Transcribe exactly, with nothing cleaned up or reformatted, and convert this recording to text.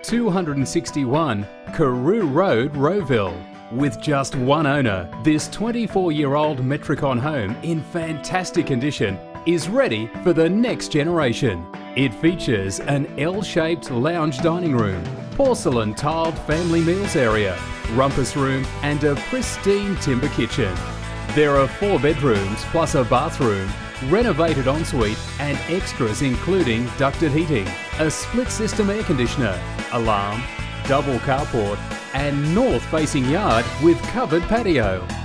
two hundred sixty-one Carew Road, Rowville. With just one owner, this twenty-four-year-old Metricon home in fantastic condition is ready for the next generation. It features an L-shaped lounge dining room, porcelain tiled family meals area, rumpus room and a pristine timber kitchen. There are four bedrooms plus a bathroom, renovated ensuite and extras including ducted heating, a split system air conditioner, alarm, double carport and north facing yard with covered patio.